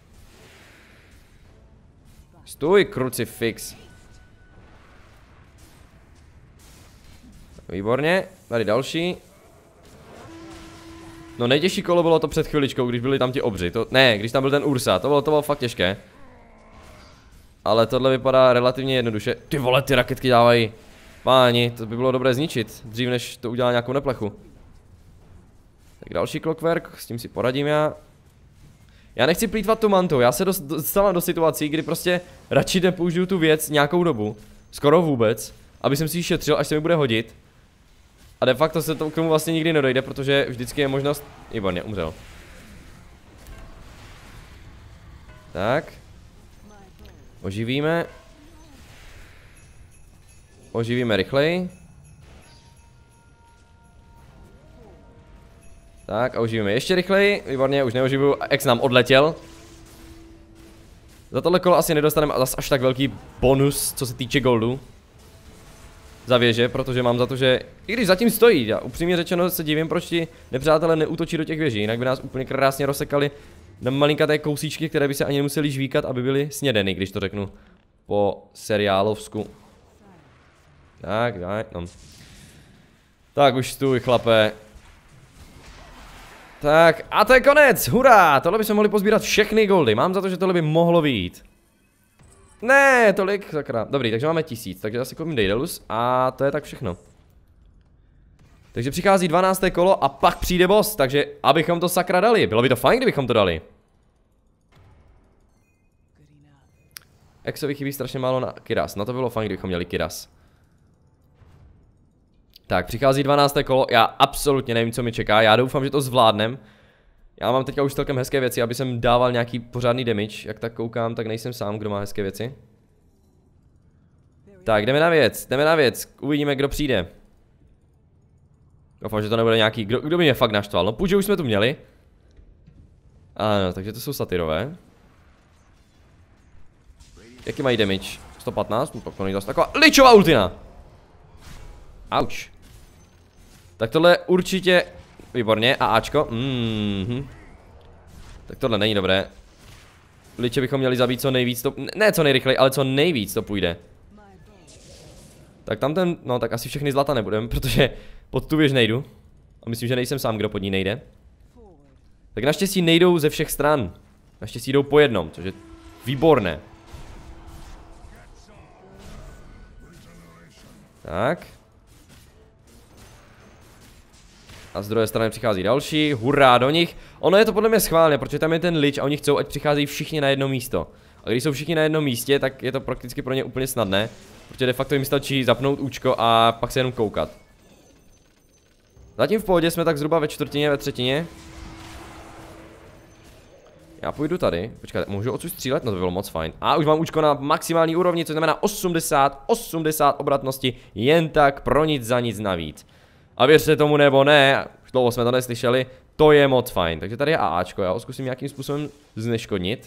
Stůj, krucifix. Výborně, tady další. No nejtěžší kolo bylo to před chviličkou, když byli tam ti obři. Ne, když tam byl ten Ursa, to bylo fakt těžké. Ale tohle vypadá relativně jednoduše. Ty vole, ty raketky dávají. Páni, to by bylo dobré zničit, dřív než to udělá nějakou neplechu. Tak další Clockwork, s tím si poradím já. Já nechci plýtvat tu mantou, já se dostávám do situací, kdy prostě radši nepoužiju tu věc nějakou dobu. Skoro vůbec, aby jsem si ji šetřil, až se mi bude hodit. A de facto se to k tomu vlastně nikdy nedojde, protože vždycky je možnost... Výborně, umřel. Tak. Oživíme. Oživíme rychleji. Tak a oživíme ještě rychleji. Výborně, už neoživuju. Ex nám odletěl. Za tohle kolo asi nedostaneme zas až tak velký bonus, co se týče goldu. Za věže, protože mám za to, že i když zatím stojí, já upřímně řečeno se divím, proč ti nepřátelé neútočí do těch věží, jinak by nás úplně krásně rozsekali na malinkaté kousíčky, které by se ani nemuseli žvíkat, aby byly snědeny, když to řeknu po seriálovsku. Tak, no. Tak už stůj, chlape. Tak, a to je konec, hurá, tohle by se mohli pozbírat všechny goldy, mám za to, že tohle by mohlo vyjít. Ne, tolik, sakra. Dobrý, takže máme 1000, takže zase koupím Daedalus a to je tak všechno. Takže přichází 12. kolo a pak přijde boss, takže abychom to sakra dali. Bylo by to fajn, kdybychom to dali. Exovi chybí strašně málo na Kiras, na to bylo fajn, kdybychom měli Kiras. Tak, přichází 12. kolo, já absolutně nevím, co mi čeká, já doufám, že to zvládnem. Já mám teďka už celkem hezké věci, aby jsem dával nějaký pořádný damage, jak tak koukám, tak nejsem sám, kdo má hezké věci. Tak, jdeme na věc, uvidíme, kdo přijde. Doufám, že to nebude nějaký, kdo by mě fakt naštval, no půjď, že už jsme tu měli. Ano, takže to jsou satyrové. Jaký mají damage? 115, no tak to není zase taková ličová ultina. Auč. Tak tohle určitě, výborně, a Ačko, Tak tohle není dobré. Liče bychom měli zabít co nejvíc, ne co nejrychleji, ale co nejvíc to půjde. Tak tam ten, no tak asi všechny zlata nebudem, protože pod tu věž nejdu. A myslím, že nejsem sám, kdo pod ní nejde. Tak naštěstí nejdou ze všech stran. Naštěstí jdou po jednom, což je výborné. Tak. A z druhé strany přichází další, hurá do nich. Ono je to podle mě schválně, protože tam je ten lič a oni chcou, ať přichází všichni na jedno místo. A když jsou všichni na jednom místě, tak je to prakticky pro ně úplně snadné. Protože de facto jim stačí zapnout účko a pak se jenom koukat. Zatím v pohodě jsme tak zhruba ve čtvrtině, ve třetině. Já půjdu tady, počkat, můžu odsud střílet? No to bylo moc fajn. A už mám účko na maximální úrovni, což znamená 80 obratnosti, jen tak pro nic za nic navíc. A věřte tomu nebo ne, dlouho jsme to neslyšeli, to je moc fajn. Takže tady je AAčko, já ho zkusím nějakým způsobem zneškodnit.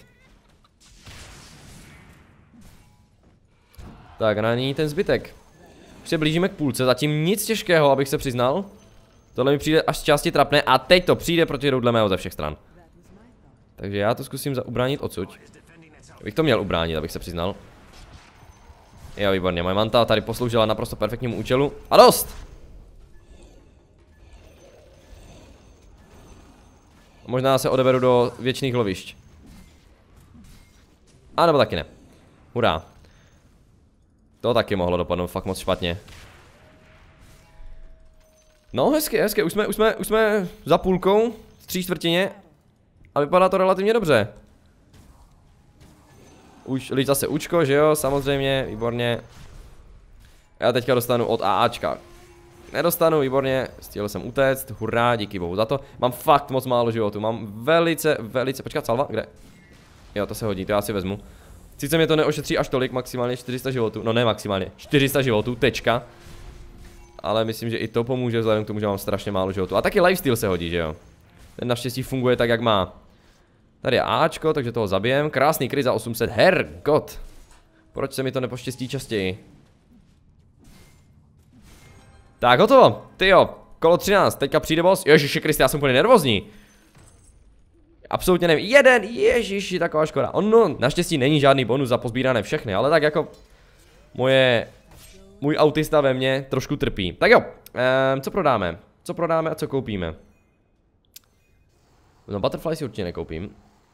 Tak, na ní ten zbytek. Už se blížíme k půlce, zatím nic těžkého, abych se přiznal. Tohle mi přijde až z části trapné a teď to přijde, protože jdou dle mého ze všech stran. Takže já to zkusím ubránit odsud. Bych to měl ubránit, abych se přiznal. Jo, výborně, moje manta tady posloužila naprosto perfektnímu účelu. A dost! Možná se odeberu do věčných lovišť. A nebo taky ne. Hurá. To taky mohlo dopadnout fakt moc špatně. No hezky, hezky, už jsme za půlkou. 3/4 a vypadá to relativně dobře. Už lidi zase učko, že jo, samozřejmě, výborně. Já teďka dostanu od AAčka. Nedostanu, výborně, stihl jsem utéct, hurá, díky bohu za to. Mám fakt moc málo životu, mám velice, počkat, salva, kde? Jo, to se hodí, to já si vezmu. Sice mě to neošetří až tolik, maximálně 400 životů, no ne maximálně, 400 životů, tečka. Ale myslím, že i to pomůže vzhledem k tomu, že mám strašně málo životu. A taky lifesteal se hodí, že jo. Ten naštěstí funguje tak, jak má. Tady je Ačko, takže toho zabijem. Krásný kryt za 800, hergot. Proč se mi to nepoštěstí častěji? Tak, hotovo. Tyjo, kolo 13, teďka přijde boss. Ježiši Kriste, já jsem úplně nervózní. Absolutně nevím. Jeden, ježiši, taková škoda. No, naštěstí není žádný bonus za pozbírané všechny, ale tak jako můj autista ve mně trošku trpí. Tak jo, co prodáme? Co prodáme a co koupíme? No, Butterfly si určitě nekoupím.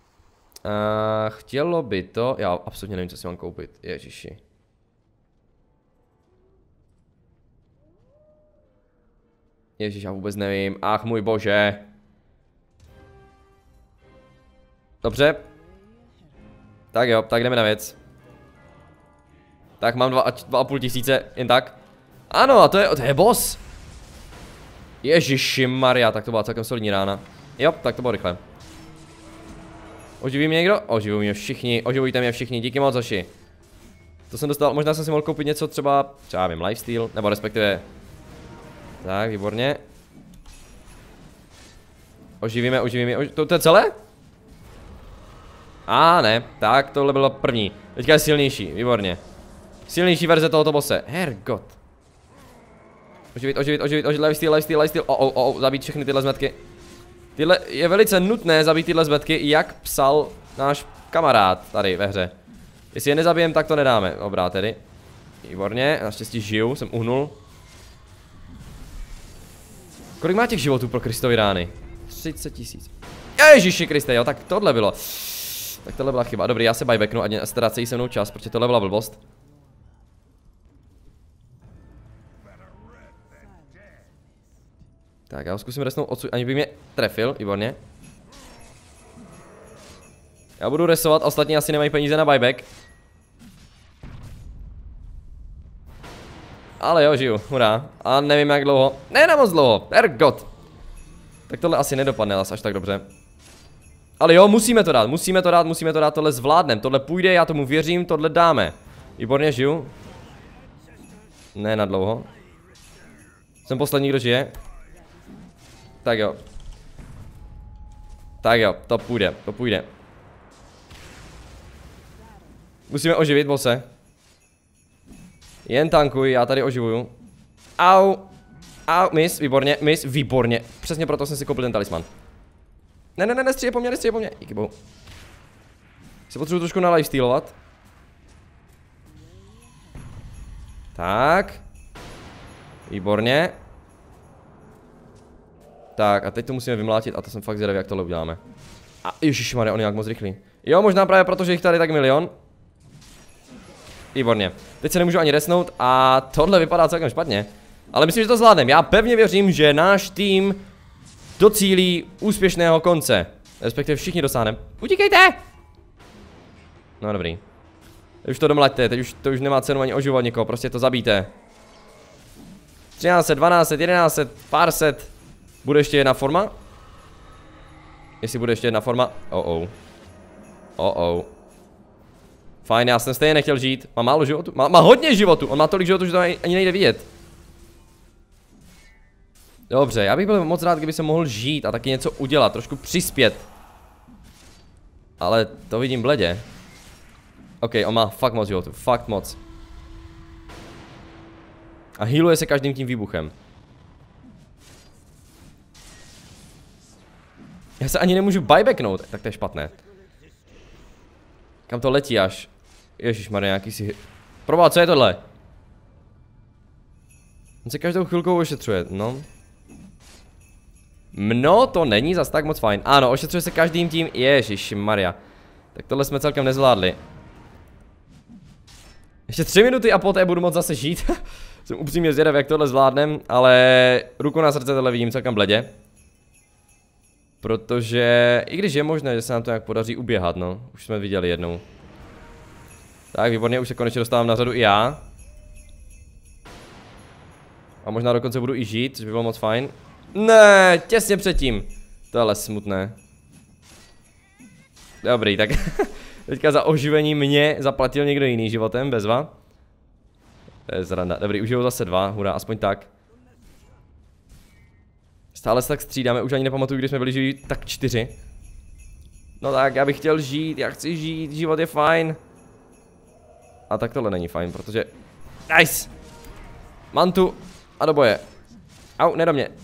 Chtělo by to, já absolutně nevím, co si mám koupit, ježiši. Ježiš, já vůbec nevím, ach můj bože. Dobře. Tak jo, tak jdeme na věc. Tak mám 2,5 tisíce, jen tak. Ano, a to je boss. Ježiši Maria, tak to byla celkem solidní rána. Jo, tak to bylo rychle. Oživí mě někdo? Oživují mě všichni, oživujte mě všichni, díky moc Zoši. To jsem dostal, možná jsem si mohl koupit něco třeba já vím, lifesteal, nebo respektive. Tak, výborně. Oživíme, to je celé? Ne, tak tohle bylo první. Teďka je silnější, výborně. Silnější verze tohoto bose, hergot. Oživit, lifesteal. Zabít všechny tyhle zmetky. Je velice nutné zabít tyhle zmetky, jak psal náš kamarád tady ve hře. Jestli je nezabijem, tak to nedáme. Dobrá tedy. Výborně, naštěstí žiju, jsem uhnul. Kolik má těch životů pro Kristovy rány? 30 000. Ježiši Kriste, jo, tak tohle bylo. Tak tohle byla chyba. Dobrý, já se buybacknu a ztrácejí se mnou čas, protože tohle byla blbost. Tak, já ho zkusím resnout odsud, ani by mě trefil, výborně. Já budu resovat, ostatní asi nemají peníze na buyback. Ale jo, žiju, hurá. A nevím jak dlouho, ne moc dlouho, ergot. Tak tohle asi nedopadne až tak dobře. Ale jo, musíme to dát, tohle zvládnem, tohle půjde, já tomu věřím, tohle dáme. Výborně, žiju. Ne na dlouho. Jsem poslední, kdo žije. Tak jo. To půjde. Musíme oživit bose. Jen tankuj, já tady oživuju. Au, miss, výborně. Přesně proto jsem si koupil ten talisman. Ne, nestřílej po mně, díky bohu. Se potřebuji trošku nalifestealovat. Tak. Výborně. Tak a teď to musíme vymlátit a to jsem fakt zvědavý, jak tohle uděláme. A ježišmarja, on je jak moc rychlý. Jo, možná právě proto, že jich tady tak milion. Výborně. Teď se nemůžu ani resnout a tohle vypadá celkem špatně. Ale myslím, že to zvládneme. Já pevně věřím, že náš tým docílí úspěšného konce. Respektive všichni dosáhneme. Utíkejte! No dobrý. Teď už to domlaďte, to už nemá cenu ani oživovat někoho, prostě to zabijte. 1300, 1200, 1100, pár set. Bude ještě jedna forma? Jestli bude ještě jedna forma. Fajn, já jsem stejně nechtěl žít. Má málo životu? Má hodně životu. On má tolik životu, že to ani nejde vidět. Dobře, já bych byl moc rád, kdyby se mohl žít a taky něco udělat, trošku přispět. Ale to vidím bledě. OK, on má fakt moc životu, fakt moc. A healuje se každým tím výbuchem. Já se ani nemůžu buybacknout, tak to je špatné. Kam to letí až? Ježišmarja, nějaký si... Probá, co je tohle? On se každou chvilkou ošetřuje, no. No, to není zas tak moc fajn. Ano, ošetřuje se každým tím, ježišmarja. Tak tohle jsme celkem nezvládli. Ještě 3 minuty a poté budu moct zase žít. Jsem upřímně zvědav, jak tohle zvládnem, ale ruku na srdce tohle vidím celkem bledě. Protože, i když je možné, že se nám to nějak podaří uběhat, no. Už jsme viděli jednou. Tak, výborně, už se konečně dostávám na řadu i já. A možná dokonce budu i žít, což by bylo moc fajn. Ne, těsně předtím. To je ale smutné. Dobrý, tak teďka za oživení mě zaplatil někdo jiný životem, bezva. To je zranda. Dobrý, užijou zase 2, hurá, aspoň tak. Stále se tak střídáme, už ani nepamatuju, když jsme byli živí, tak 4. No tak, já bych chtěl žít, já chci žít, život je fajn. A tak tohle není fajn, protože... Nice! Mantu a do boje. Au, ne do mě.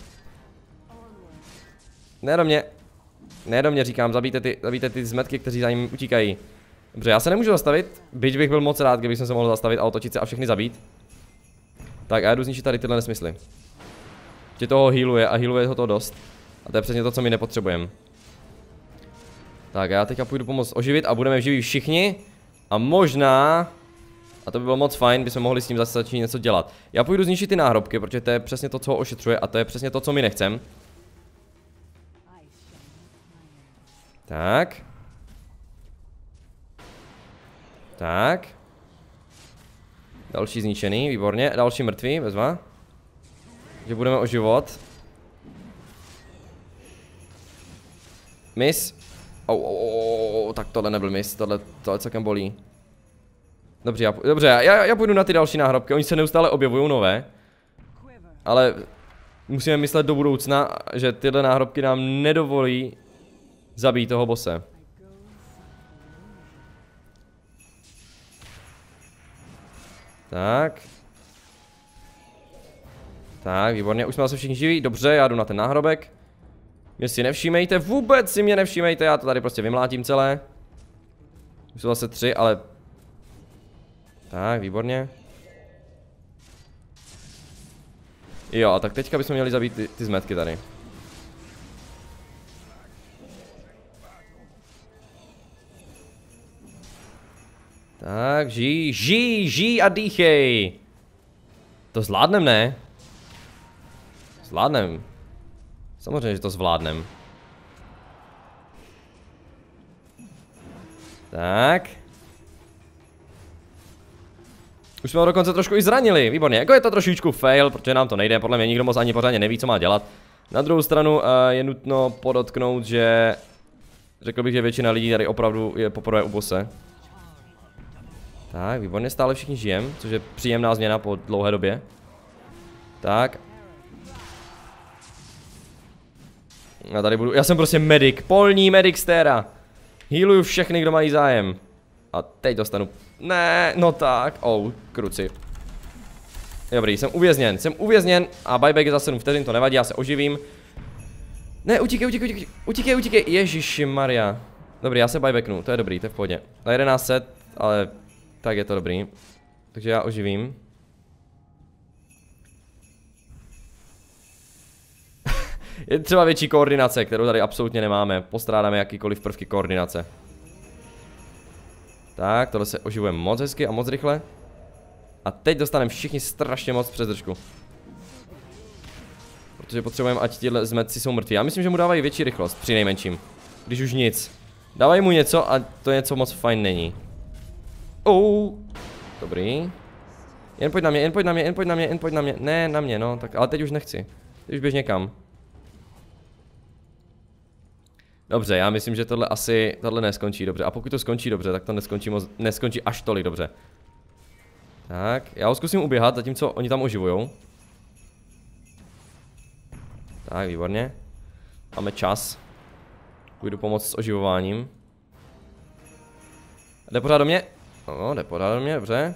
Ne do mě. Ne do mě, říkám, zabijte ty zmetky, kteří za ním utíkají. Dobře, já se nemůžu zastavit, byť bych byl moc rád, kdybych se mohl zastavit a otočit se a všechny zabít. Tak a já jdu zničit tady tyhle nesmysly. Že toho healuje a healuje ho to dost. A to je přesně to, co my nepotřebujeme. Tak já teďka půjdu pomoct oživit a budeme živí všichni. A možná, a to by bylo moc fajn, bychom mohli s tím zase začít něco dělat. Já půjdu zničit ty náhrobky, protože to je přesně to, co ho ošetřuje a to je přesně to, co my nechcem. Tak. Tak. Další zničený, výborně. Další mrtvý, bezva. Že budeme oživovat. Miss. Tak tohle nebyl miss, tohle celkem bolí. Dobře, já půjdu na ty další náhrobky, oni se neustále objevují nové. Ale musíme myslet do budoucna, že tyhle náhrobky nám nedovolí zabít toho bosse. Tak. Tak, výborně, už jsme zase všichni živí, dobře, já jdu na ten náhrobek. Mě si nevšímejte, vůbec si mě nevšímejte, já to tady prostě vymlátím celé. Už jsou zase 3, ale... Tak, výborně. Jo, a tak teďka bychom měli zabít ty zmetky tady. Tak, žij a dýchej. To zvládnem, ne? Zvládnem. Samozřejmě, že to zvládnem. Tak. Už jsme ho dokonce trošku i zranili, výborně. Jako je to trošičku fail, protože nám to nejde, podle mě nikdo moc ani pořádně neví, co má dělat. Na druhou stranu je nutno podotknout, že... Řekl bych, že většina lidí tady opravdu je poprvé u bose. Tak, výborně, stále všichni žijem, což je příjemná změna po dlouhé době. Tak. A tady budu, já jsem prostě medic, polní medic stéra. Healuju všechny, kdo mají zájem. A teď dostanu, ne, no tak, kruci. Dobrý, jsem uvězněn a buyback je za 7 vteřin, to nevadí, já se oživím. Ne, utíkej, ježišimaria. Dobrý, já se buybacknu, to je dobrý, to je v pohodě. Na 1100, ale tak je to dobrý. Takže já oživím. Je třeba větší koordinace, kterou tady absolutně nemáme. Postrádáme jakýkoliv prvky koordinace. Tak, tohle se oživuje moc hezky a moc rychle. A teď dostaneme všichni strašně moc přes držku. Protože potřebujeme, ať tihle zmetci jsou mrtví. Já myslím, že mu dávají větší rychlost, při nejmenším. Když už nic. Dávají mu něco a to něco moc fajn není. Dobrý. Jen pojď na mě. Ne, na mě, no, tak, ale teď už nechci. Teď už běž někam. Dobře, já myslím, že tohle neskončí dobře. A pokud to skončí dobře, tak to neskončí až tolik dobře. Tak, já ho zkusím uběhat, zatímco oni tam oživujou. Tak, výborně. Máme čas. Půjdu pomoct s oživováním. Jde pořád do mě? No, jde pořád do mě, dobře.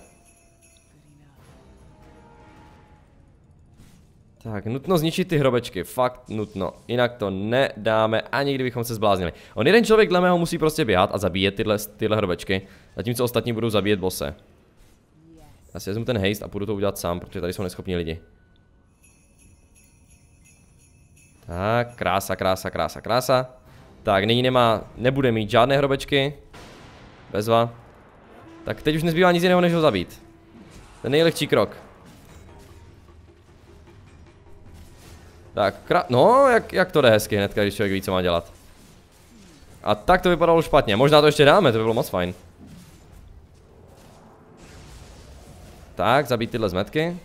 Tak, nutno zničit ty hrobečky, fakt nutno, jinak to nedáme, ani kdybychom se zbláznili. On jeden člověk dle mého musí prostě běhat a zabíjet tyhle hrobečky, zatímco ostatní budou zabíjet bosse. Já si vezmu ten haste a půjdu to udělat sám, protože tady jsou neschopní lidi. Tak, krása. Tak, nyní nebude mít žádné hrobečky. Bezva. Tak teď už nezbývá nic jiného, než ho zabít. Ten nejlehčí krok. Tak, no, jak to jde hezky hnedka, když člověk ví, co má dělat. A tak to vypadalo špatně. Možná to ještě dáme, to by bylo moc fajn. Tak, zabít tyhle zmetky.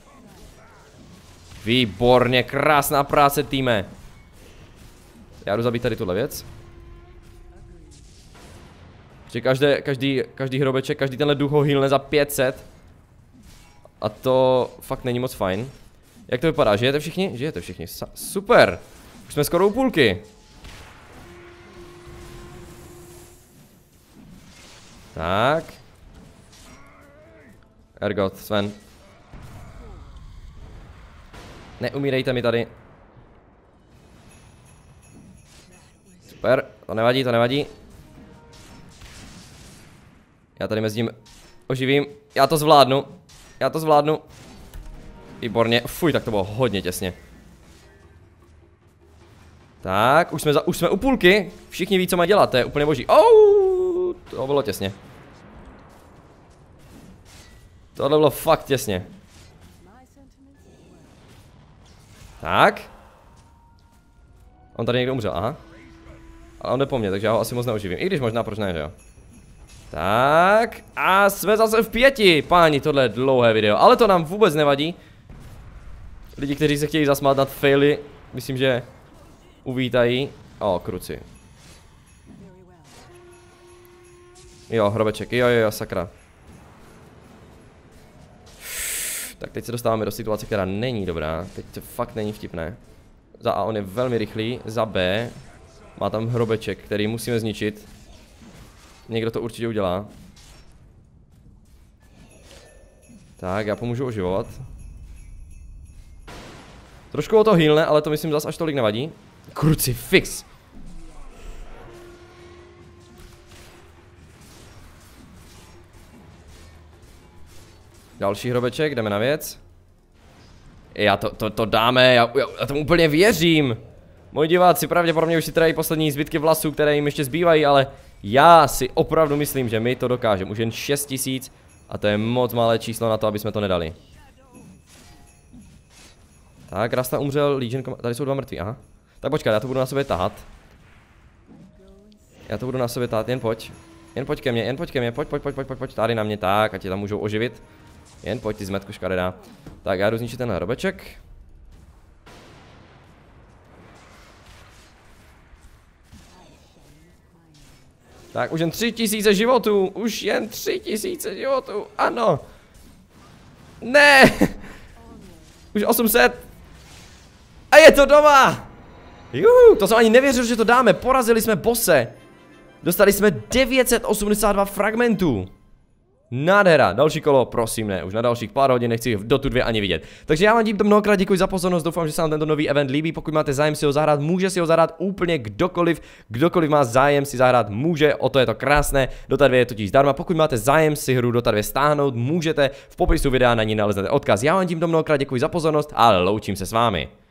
Výborně, krásná práce, týme. Já jdu zabít tady tuhle věc. Každý hrobeček, každý tenhle duch ho healne za 500. A to fakt není moc fajn. Jak to vypadá? Žijete všichni? Žijete všichni. Super. Už jsme skoro u půlky. Tak. Ergot, Sven. Neumírejte mi tady. Super, to nevadí, to nevadí. Já tady mezi tím oživím. Já to zvládnu. Já to zvládnu. Výborně. Fuj, tak to bylo hodně těsně. Tak, už jsme u půlky. Všichni ví, co má dělat, to je úplně boží. To bylo těsně. Tohle bylo fakt těsně. Tak. On tady někdo umřel, aha. Ale on jde po mně, takže já ho asi moc neoživím. I když možná proč ne, že jo. Tak. A jsme zase v 5, páni, tohle je dlouhé video. Ale to nám vůbec nevadí. Lidi, kteří se chtějí zasmát nad faily, myslím, že uvítají. Kruci. Jo, hrobeček, jo, sakra. Tak teď se dostáváme do situace, která není dobrá. Teď to fakt není vtipné. Za A on je velmi rychlý, za B má tam hrobeček, který musíme zničit. Někdo to určitě udělá. Tak, já pomůžu oživovat. Trošku o to healne, ale to myslím zase až tolik nevadí. Krucifix! Další hrobeček, jdeme na věc. To dáme, já tomu úplně věřím. Moji diváci pravděpodobně už si trají poslední zbytky vlasů, které jim ještě zbývají, ale já si opravdu myslím, že my to dokážeme. Už jen 6000 a to je moc malé číslo na to, aby jsme to nedali. Tak, Rasta umřel, Legion, tady jsou 2 mrtví, aha. Tak počkat, já to budu na sobě tahat. Jen pojď. Jen pojď ke mně, pojď, tady na mě, tak, ať tě tam můžou oživit. Jen pojď, ty zmetku škaredá. Tak, já jdu zničit ten hrobeček. Tak, už jen 3000 životů, ano. Ne! Už 800. A je to doma! Juhu, to jsem ani nevěřil, že to dáme, porazili jsme bosse. Dostali jsme 982 fragmentů. Nádhera, další kolo, prosím ne, už na dalších pár hodin nechci do tu 2 ani vidět. Takže já vám tímto mnohokrát děkuji za pozornost, doufám, že se vám tento nový event líbí, pokud máte zájem si ho zahrát, může si ho zahrát úplně kdokoliv, má zájem si zahrát, může, o to je to krásné, Dota 2 je totiž zdarma, pokud máte zájem si hru Dota 2 stáhnout, můžete, v popisu videa na ní naleznete odkaz. Já vám tímto mnohokrát děkuji za pozornost a loučím se s vámi.